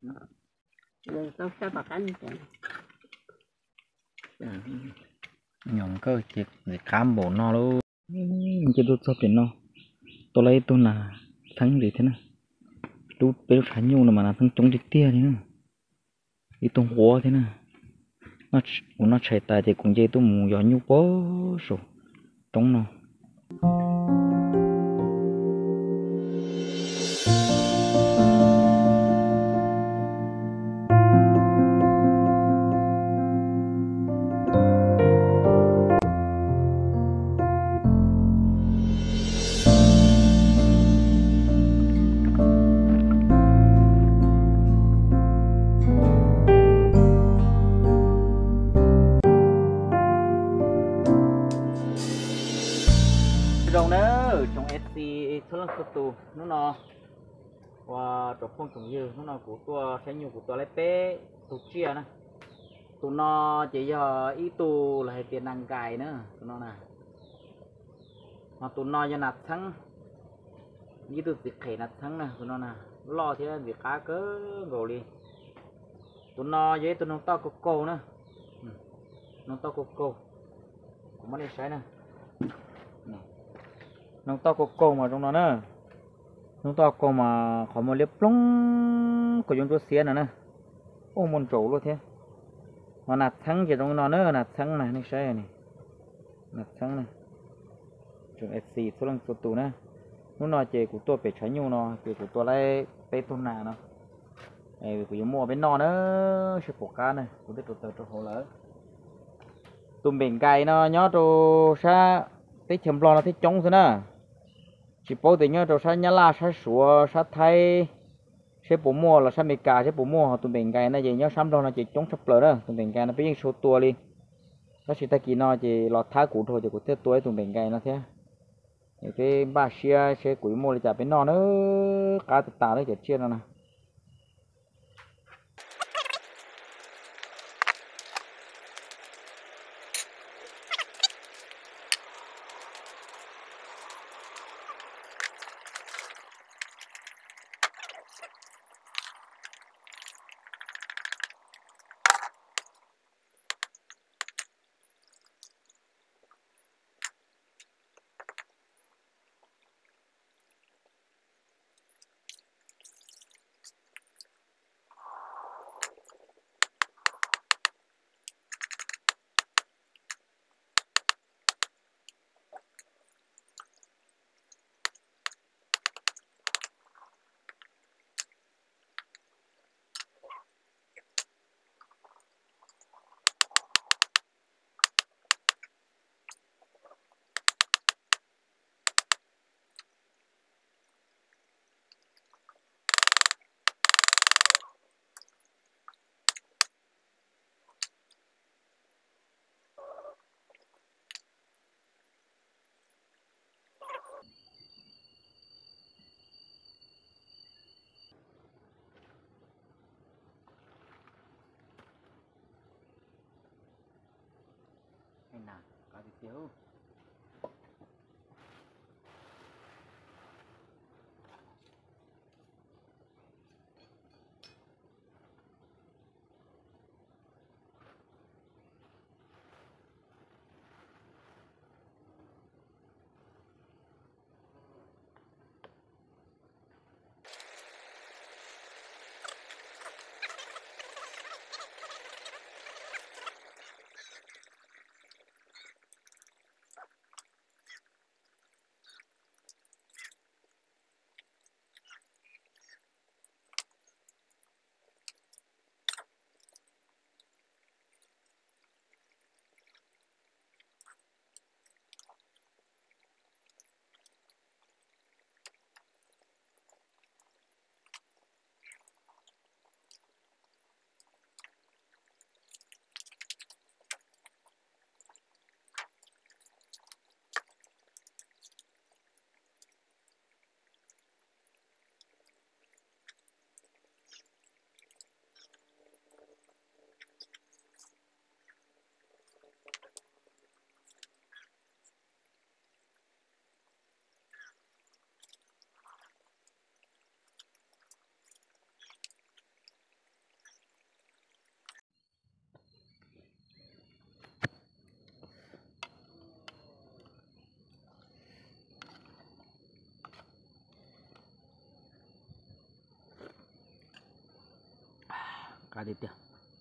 rồi tao sẽ bạc anh vậy nhỏng cơ chỉ khám bổ no luôn chỉ đốt sập đến no tôi lấy tôi là thắng gì thế này đốt bé phải nhung là mà là thắng chống đi tia thế này đi tung hoa thế này nó chạy tài thì cũng dễ tôi mù gió nhung bó rồi chống nó rồng đó trong SC số lần số tù nó và trong phong trồng dừa nó của tôi sẽ nhiều của tôi lấy bé tụ chia nè tụi nó chỉ giờ ý tụ là tiền năng cài nữa tụi nó nè mà tụi nó cho nạt thắng như tụi việc khỉ nạt thắng nè tụi nó nè lo thế việc cá cớ gồ đi tụi nó với tụi nó to cô nữa nó to cô cũng mất đi sai nè nó to cô mà trong đó nữa nó to cô mà có một liếp lông của chúng tôi xé nè ô môn trổ luôn thế mà nạt thắng chỉ trong nó nữa nạt thắng này nó sai này nạt thắng này trường SC số lần số tù nè nó nói chỉ của tôi phải trái nhiều nó chỉ của tôi lấy tây tôn nà nó này của mua bên nó nữa sẽ phổ cá này của tôi cho hồ lỡ tụm biển cày nó nhớ đồ sa cái chấm lo nó thấy trống thế nè chỉ bảo tình nhớ đồ sa nhá la sa sủa sa thay sẽ bổ mua là sa mì cà sẽ bổ mua họ tụm biển cày nó gì nhớ sắm đâu nó chỉ trống sắp lỡ đó tụm biển cày nó biết số tua đi nó chỉ ta kỳ nó chỉ lọt thái cũ thôi chỉ của tết tuổi tụm biển cày nó thế cái ba xia sẽ củi mua để trả bên nó nữa cá tả đấy chỉ chia nó nè nào có gì thiếu cá đi tiệt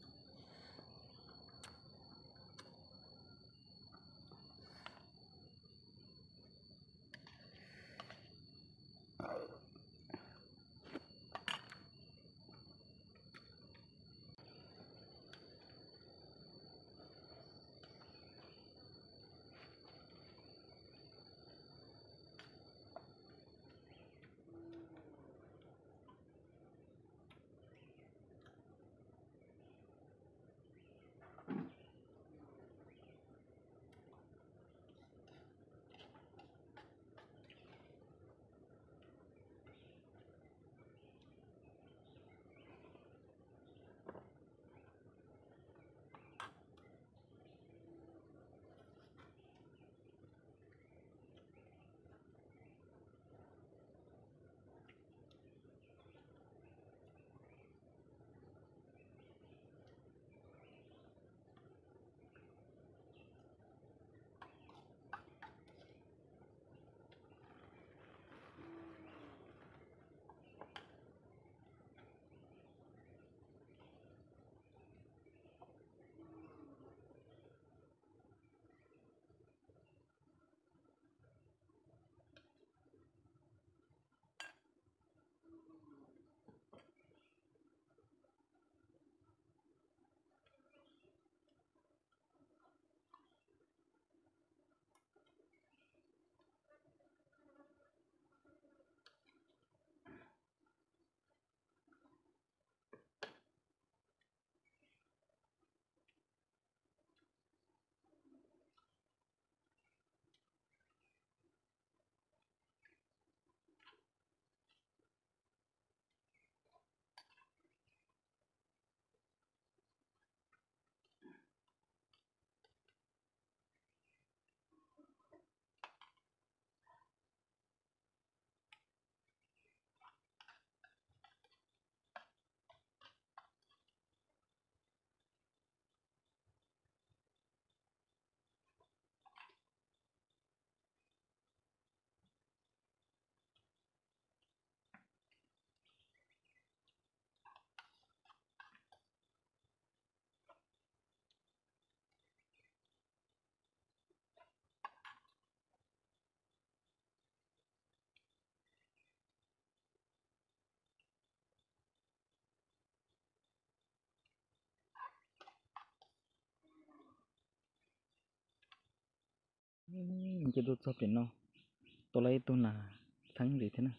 cái đốt sập đến nó tôi lấy tôi là thắng gì thế nào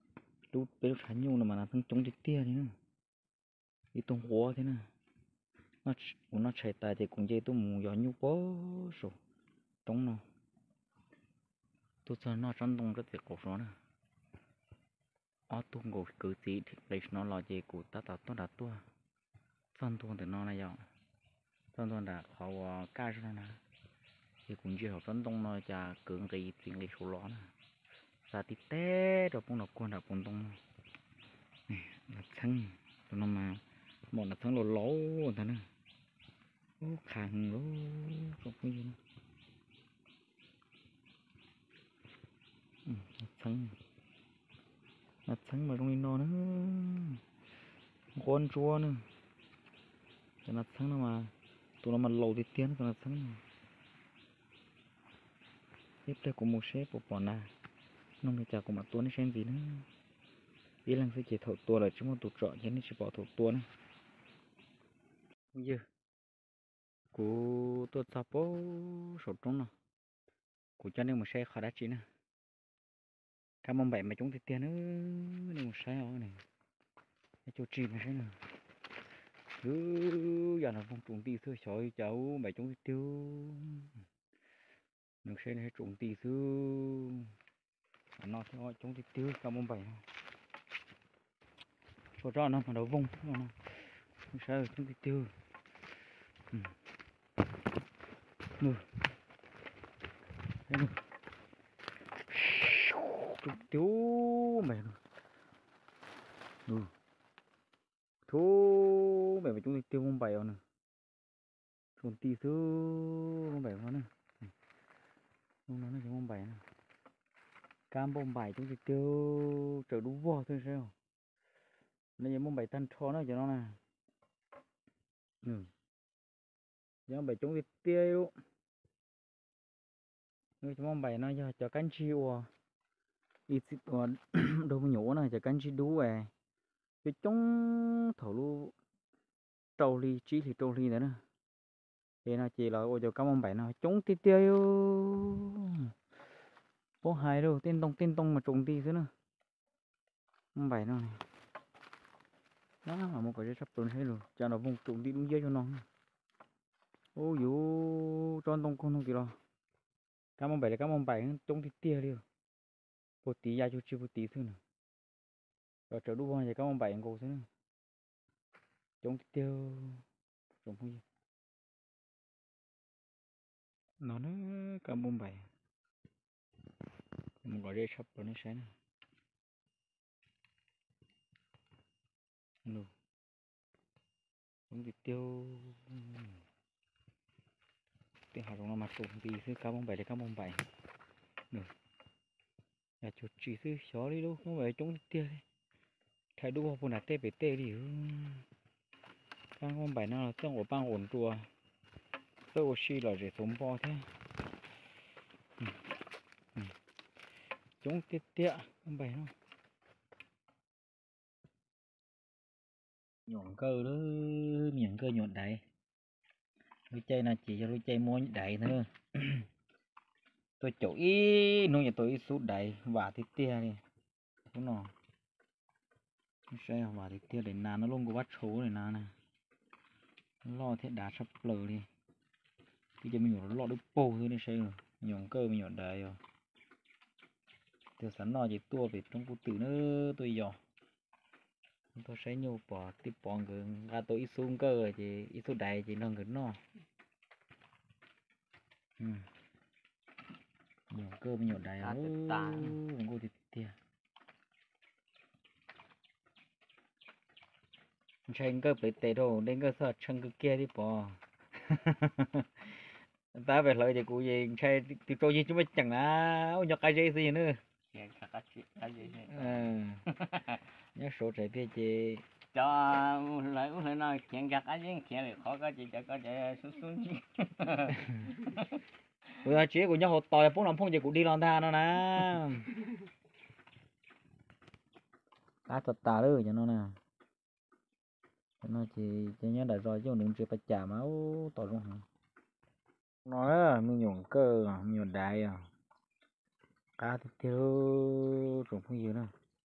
lúc bây giờ thắng nhau mà là thắng chống đi tia thế nào đi tung hoa thế nào nó chạy tài thì cũng dễ tôi muốn gió nhau bó rồi chống nó tôi sợ nó trong tung rất việc cổ số nè ở tung ngồi cứ gì thì lấy nó lo gì của ta tôi đã tua xong tung thì nó này giàu xong tung đã họ ca cho nó nè thì cũng chưa học trong tung nó chả cưỡng gì chuyện lấy số ló nè sa tí té rồi cũng nó quan đã cũng tung là thắng tụi nó mà một là thắng lỗ lỗ thế nè khang lỗ không có gì thắng là thắng mà trong nó nữa con chua nữa cho nó thắng nó mà tụi nó mà lâu thì tiến cho nó thắng tiếp theo của một sếp của bọn nào nó mới chả của mặt tuấn xem gì nữa ý là sẽ chỉ thầu tua là chúng ta tụt trọ cho nên chỉ bỏ thầu tua nữa giờ của tôi sắp bố sổ trống nào của cho nên một xe khỏi đá chỉ nè cảm ơn bạn mà chúng ta tiền nữa nên một xe ở này cái chỗ chìm này thế nào cứ giờ là phong trùng tì xưa trời cháu mày chúng tiêu nước xe này trùng tì xưa nó theo chúng tiêu cảm ơn bạn cho cho nó mà đầu vung nó xe chúng tiêu nè trùng tiêu mày thu mày chúng tiêu không bày nè trùng tì xưa không bày nó nè nó không bày nè cam bông bài chúng tiêu trở đủ vô thôi sao nên mông bài tan cho nó nè giờ bảy chúng vịt tia luôn người chúng mong bảy nó cho cánh chiêu ít ít còn đâu mà nhổ này cho cánh chi đú cái chúng thổ lu trâu ly chỉ thì trâu ly nữa nè thì nó chỉ là ôi cho các mong bảy nó chúng tia tia có hai đâu tên tông mà trùng ti thế nữa mong bảy nó này đó là một cái sắp tuần hết rồi cho nó vùng trùng ti đúng dưới cho nó ô dụ tròn tông con không kì rồi cảm ơn bảy là cảm ơn bảy trông thì tia đi một tí ra cho chưa một tí thôi nè rồi trở đu bao giờ cảm ơn bảy cô thế nè trông thì tiêu trông không gì nó cảm ơn bảy một gọi sắp rồi nó sáng nè trông thì tiêu tiếng họ trong nó mặt trông tí thứ cảm ơn bảy là cảm ơn bảy nè là chuột chỉ thứ xó đi đâu không phải trông thì tia thay đu bao là tê về tê đi cảm ơn bảy nó là trong của bang ổn chùa tôi oxy là để sống bo thế chúng tiết tiện không bảy đâu nhọn cơ đó miệng cơ nhọn đại đôi chơi là chỉ cho đôi chơi mua đại thôi tôi chỗ ý nuôi nhà tôi sút đại và tiết tia đi đúng không xe và tiết tia để nà nó luôn có bắt số này nà nè lo thế đá sắp lờ đi bây giờ mình nhổ lo đứt bồ thôi này xe rồi nhọn cơ mình nhọn đại rồi từ sẵn lo chỉ tua về trong phụ tử nữa tôi dò tôi sẽ nhiều bỏ tiếp bỏ người ra tôi ít xuống cơ rồi thì ít số đại chỉ nâng cái nó nhiều cơ nhiều đại à không có thịt tia chơi cơ bị tệ đồ đến cơ sợ chân cơ kia đi bỏ ta về lợi thì cụ gì chơi thì trôi gì chúng mới chẳng là ôi nhóc cái gì nữa nhớ số trái tia chị cho lại cũng phải nói chuyện gặt ấy chứ chuyện này khó có chị cho có chạy xuống xuống chứ bây giờ chị của nhau hột tỏi phong làm phong gì cũng đi làm tha nó nè cá thật tà đấy cho nó nè nó chỉ nhớ đại rồi chứ đừng chỉ phải trả máu tỏi luôn hả nói mình nhổn cơ nhổn đại à cá thì tiêu trồng không gì nữa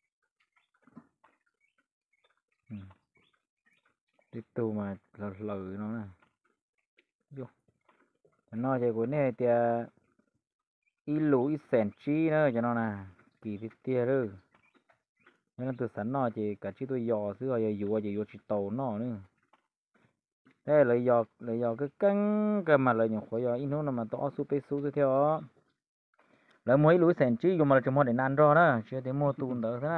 tiếp tục mà lử nó nè vô nó chỉ của này thì ít lũ ít sẻn chi nữa cho nó nè kỳ thì tia đó nên từ sẵn nó chỉ cả chi tôi dò xứ rồi dùa chỉ tàu nó nữa thế lấy dò cái căng cái mà lấy nhỏ khỏi dò ít nữa mà to su pe su theo lấy mấy lũ sẻn chi dùng mà chỉ mua để ăn rồi đó chưa thể mua tùn đỡ thế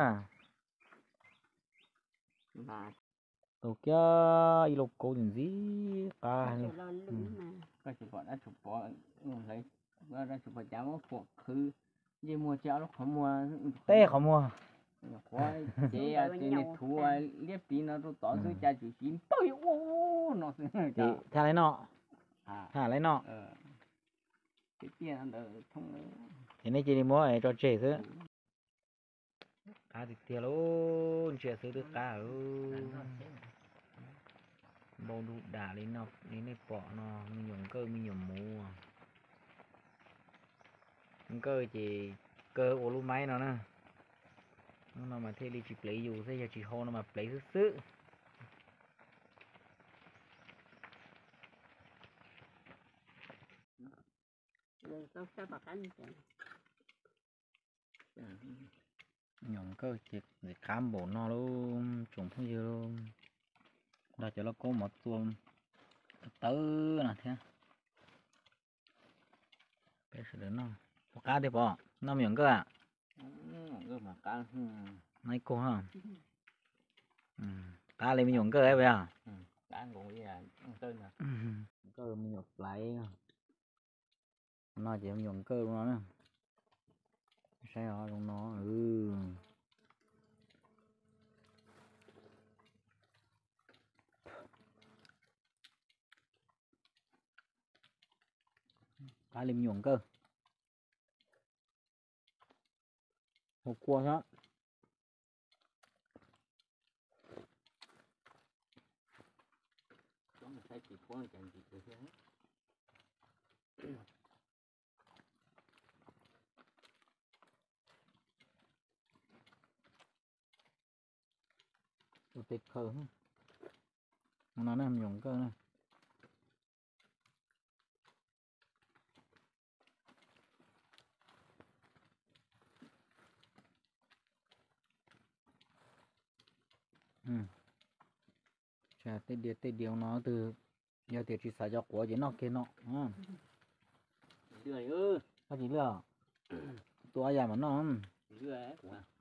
nào tổ kia ilo câu gì cái chụp bọn đã chụp bọn lấy đã chụp bọn cháu cuộc khứ như mua chéo nó không mua té không mua khói chế chế này thua liếp tí nó tỏ thứ cha chủ chín tôi ô nó thì thà lấy nọ thà lấy nọ cái tiền ăn được không thế này chỉ đi mua cho trẻ thôi cá thì tiền luôn trẻ sữa được cá bao đủ đá lên nó lên này bỏ nó mình dùng cơ mình dùng mua cơ chỉ cơ ô lú máy nó nè nó mà thế đi chỉ lấy dù thế giờ chỉ hô nó mà lấy sức nhộng cơ chỉ để cám bộ nó luôn trồng không dư luôn đó cho nó có một tuần tớ nè thế cái sự đó nó cá đi bỏ nó miệng cơ à mà cá mấy cô ha cá lên miệng cơ ấy bây giờ cá cũng như là tên nè cơ miệng lại nó chỉ miệng cơ của nó nè sai họ trong nó cá liềm nhuộm cơ một cua đó có một cái chỉ có một chẳng chỉ được thế tịch khờ nó nằm nhuộm cơ này chả tê điều nó từ giờ thì chỉ xài cho của gì nó kia nó lười ư có gì nữa tôi ai mà nó lười ấy